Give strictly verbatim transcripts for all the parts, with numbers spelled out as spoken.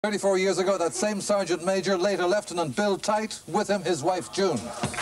thirty-four years ago, that same Sergeant Major, later Lieutenant Bill Tite, with him his wife June.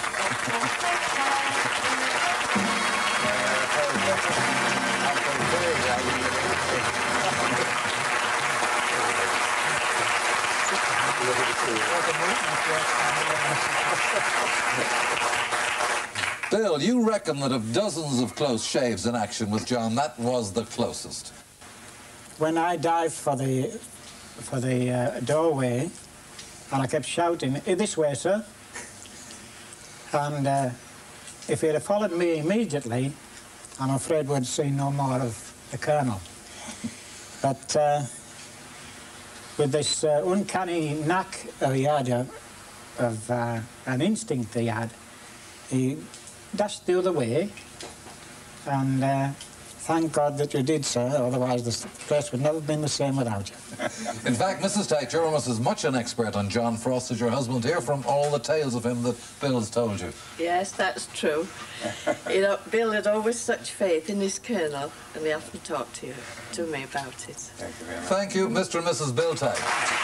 Bill, you reckon that of dozens of close shaves in action with John, that was the closest? When I dived for the for the uh, doorway, and I kept shouting, "Eh, this way, sir." And uh, if he'd have followed me immediately, I'm afraid we'd see no more of the Colonel. But uh, with this uh, uncanny knack uh, he had, uh, of uh, an instinct he had, he dashed the other way, and uh, thank God that you did, sir, otherwise the place would never have been the same without you. In fact, Missus Tite, you're almost as much an expert on John Frost as your husband here, from all the tales of him that Bill's told you. Yes, that's true. You know, Bill had always such faith in his Colonel, and he often talked to you, to me about it. Thank you very much. Thank you, Mister and Missus Bill Tite.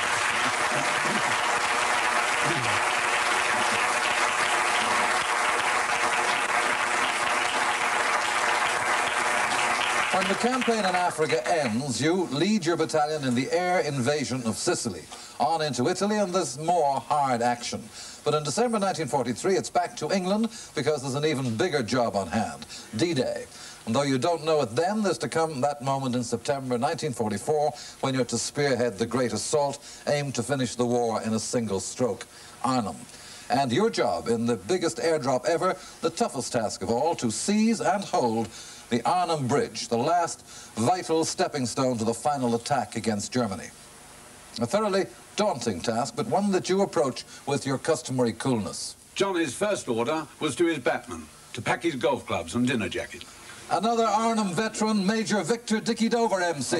When the campaign in Africa ends, you lead your battalion in the air invasion of Sicily, on into Italy, and there's more hard action. But in December nineteen forty-three, it's back to England, because there's an even bigger job on hand, D-Day. And though you don't know it then, there's to come that moment in September nineteen forty-four when you're to spearhead the great assault, aimed to finish the war in a single stroke, Arnhem. And your job in the biggest airdrop ever, the toughest task of all, to seize and hold the Arnhem Bridge, the last vital stepping stone to the final attack against Germany. A thoroughly daunting task, but one that you approach with your customary coolness. Johnny's first order was to his batman, to pack his golf clubs and dinner jacket. Another Arnhem veteran, Major Victor Dickie Dover, M C.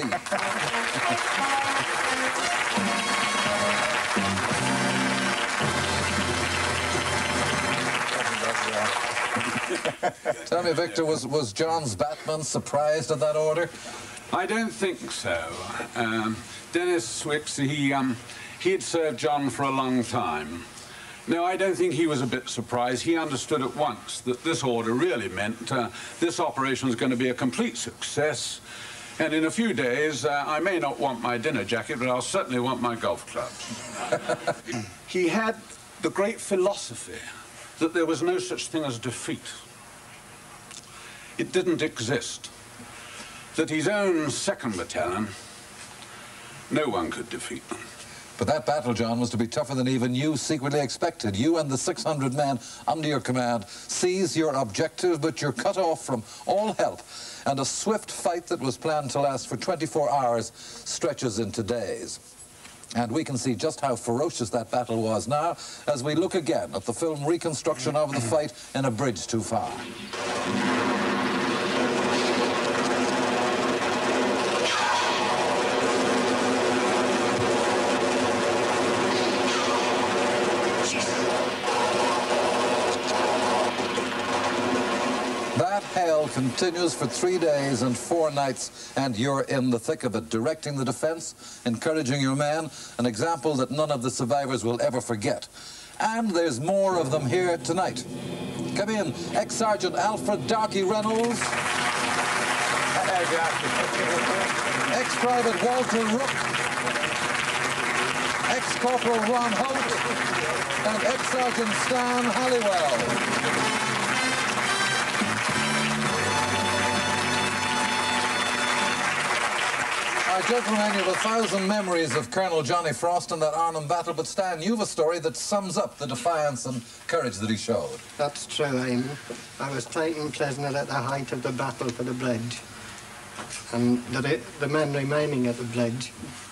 Tell me, Victor, was, was John's batman surprised at that order? I don't think so. Um, Dennis Swix, he, um, he had served John for a long time. No, I don't think he was a bit surprised. He understood at once that this order really meant uh, this operation was going to be a complete success. And in a few days, uh, I may not want my dinner jacket, but I'll certainly want my golf clubs. He had the great philosophy that there was no such thing as defeat. It didn't exist. That his own second battalion, no one could defeat them. But that battle, John, was to be tougher than even you secretly expected. You and the six hundred men under your command seize your objective, but you're cut off from all help. And a swift fight that was planned to last for twenty-four hours stretches into days. And we can see just how ferocious that battle was now as we look again at the film reconstruction of the fight in A Bridge Too Far. That hell continues for three days and four nights, and you're in the thick of it, directing the defense, encouraging your men, an example that none of the survivors will ever forget. And there's more of them here tonight. Come in, ex-Sergeant Alfred Darky Reynolds, ex-Private Walter Rook, ex-Corporal Ron Holt, and ex-Sergeant Stan Halliwell. Gentlemen, you have a thousand memories of Colonel Johnny Frost and that Arnhem battle, but Stan, you've a story that sums up the defiance and courage that he showed. That's true, Amy. I was taken prisoner at the height of the battle for the bridge, and the, the men remaining at the bridge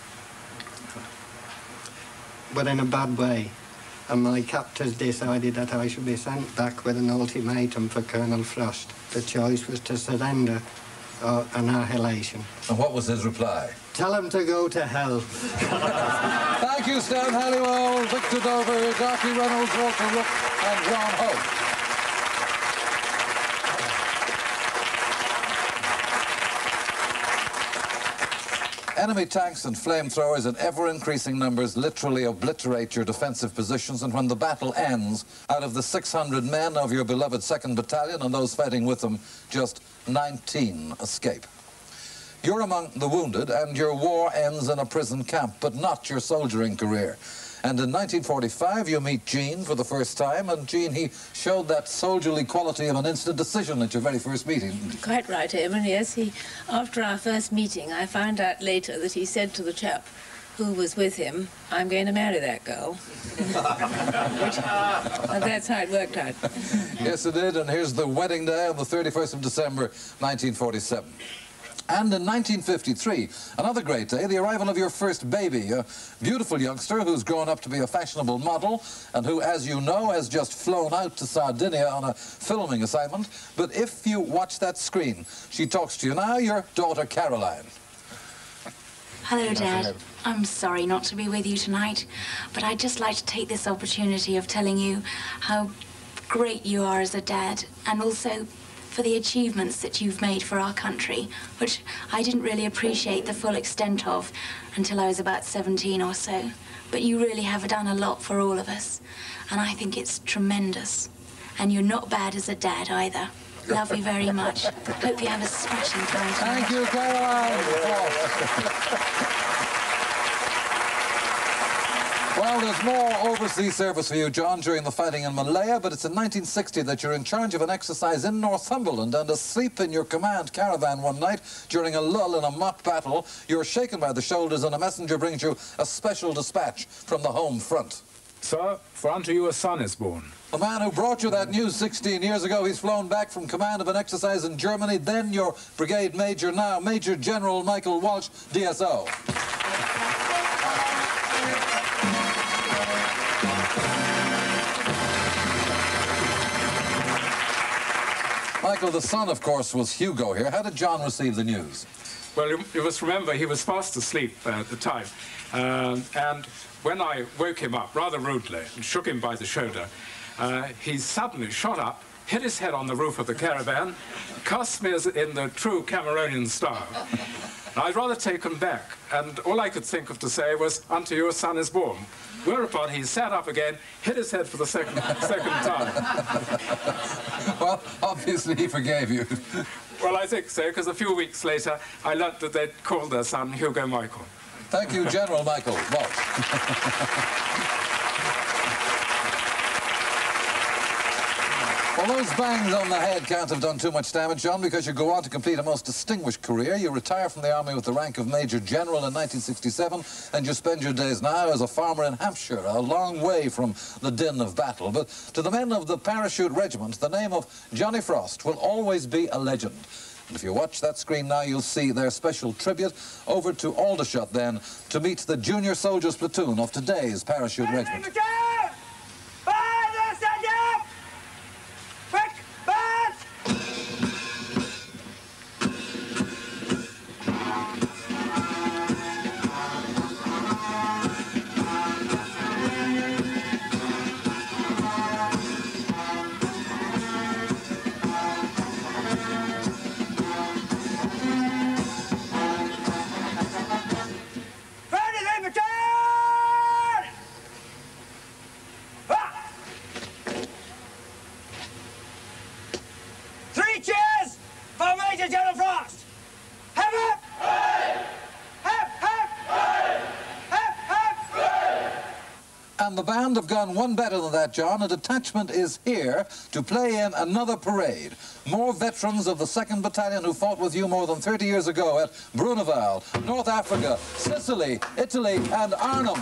were in a bad way, and my captors decided that I should be sent back with an ultimatum for Colonel Frost. The choice was to surrender or annihilation. And what was his reply? Tell him to go to hell. Thank you, Stan Halliwell, Victor Dover, Darky Reynolds, Walter Rook, and Ron Holt. Enemy tanks and flamethrowers in ever-increasing numbers literally obliterate your defensive positions, and when the battle ends, out of the six hundred men of your beloved second Battalion and those fighting with them, just nineteen escape. You're among the wounded, and your war ends in a prison camp, but not your soldiering career. And in nineteen forty-five, you meet Gene for the first time, and Gene, he showed that soldierly quality of an instant decision at your very first meeting. Quite right, Eamon, yes. He, after our first meeting, I found out later that he said to the chap who was with him, "I'm going to marry that girl." Which, and that's how it worked out. Yes, it did, and here's the wedding day on the thirty-first of December, nineteen forty-seven. And in nineteen fifty-three, another great day, the arrival of your first baby, a beautiful youngster who's grown up to be a fashionable model and who, as you know, has just flown out to Sardinia on a filming assignment. But if you watch that screen, she talks to you now, your daughter Caroline. Hello, Dad. I'm sorry not to be with you tonight, but I'd just like to take this opportunity of telling you how great you are as a dad, and also for the achievements that you've made for our country, which I didn't really appreciate the full extent of until I was about seventeen or so. But you really have done a lot for all of us, and I think it's tremendous. And you're not bad as a dad either. Love you very much. Hope you have a smashing time tonight. Thank you, Caroline. Well, there's more overseas service for you, John, during the fighting in Malaya, but it's in nineteen sixty that you're in charge of an exercise in Northumberland, and asleep in your command caravan one night during a lull in a mock battle, you're shaken by the shoulders and a messenger brings you a special dispatch from the home front. Sir, for unto you a son is born. The man who brought you that news sixteen years ago, he's flown back from command of an exercise in Germany, then your brigade major, now Major General Michael Walsh, D S O. Michael, the son, of course, was Hugo here. How did John receive the news? Well, you, you must remember he was fast asleep uh, at the time. Um, and when I woke him up rather rudely and shook him by the shoulder, uh, he suddenly shot up, hit his head on the roof of the caravan, cast me as in the true Cameronian style. I was rather taken back, and all I could think of to say was, "Unto you a son is born." Whereupon he sat up again, hit his head for the second, second time. Well, obviously he forgave you. Well, I think so, because a few weeks later, I learnt that they'd called their son Hugo Michael. Thank you, General Michael Walsh. Well, those bangs on the head can't have done too much damage, John, because you go on to complete a most distinguished career. You retire from the army with the rank of Major General in nineteen sixty-seven, and you spend your days now as a farmer in Hampshire, a long way from the din of battle. But to the men of the Parachute Regiment, the name of Johnny Frost will always be a legend. And if you watch that screen now, you'll see their special tribute over to Aldershot, then, to meet the junior soldiers platoon of today's Parachute Regiment. General Frost! Hep, hep! Hooray! Hep, hep! Hooray! Hep, hep! Hooray! And the band have gone one better than that, John. A detachment is here to play in another parade. More veterans of the second Battalion who fought with you more than thirty years ago at Bruneval, North Africa, Sicily, Italy, and Arnhem.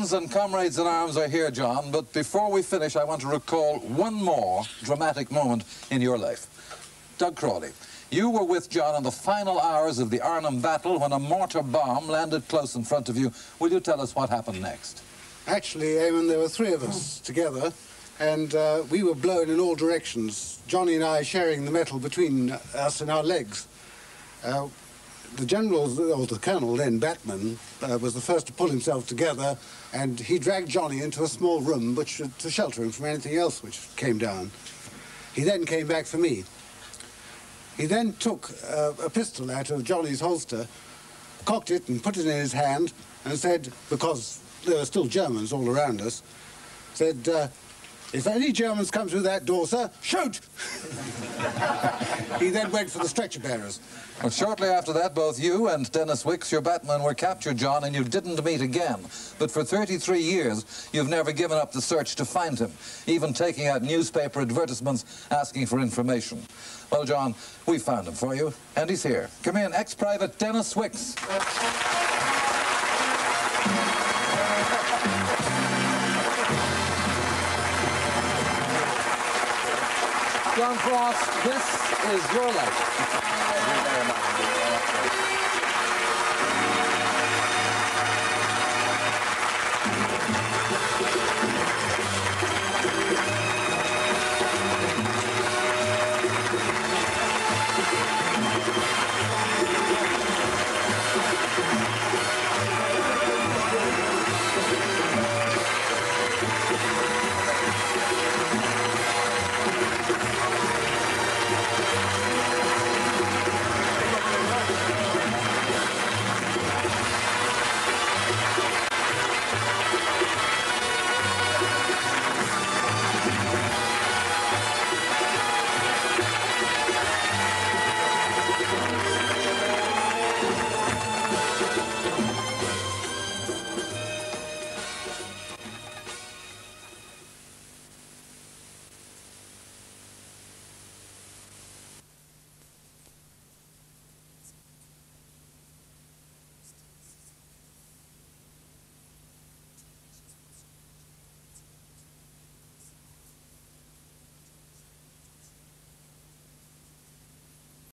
Friends and comrades in arms are here, John, but before we finish, I want to recall one more dramatic moment in your life. Doug Crawley, you were with John in the final hours of the Arnhem battle when a mortar bomb landed close in front of you. Will you tell us what happened next? Actually, Eamon, there were three of us together, and uh, we were blown in all directions, Johnny and I sharing the metal between us and our legs. Uh, the general, or the colonel then, Batman, uh, was the first to pull himself together, and he dragged Johnny into a small room which, uh, to shelter him from anything else which came down. He then came back for me. He then took uh, a pistol out of Johnny's holster, cocked it and put it in his hand, and said, because there were still Germans all around us, said, uh, if any Germans come through that door, sir, shoot! He then went for the stretcher bearers. Well, shortly after that, both you and Dennis Wicks, your Batman, were captured, John, and you didn't meet again. But for thirty-three years, you've never given up the search to find him, even taking out newspaper advertisements asking for information. Well, John, we found him for you, and he's here. Come in, ex-private Dennis Wicks. John Frost, this is your life. Thank you very much.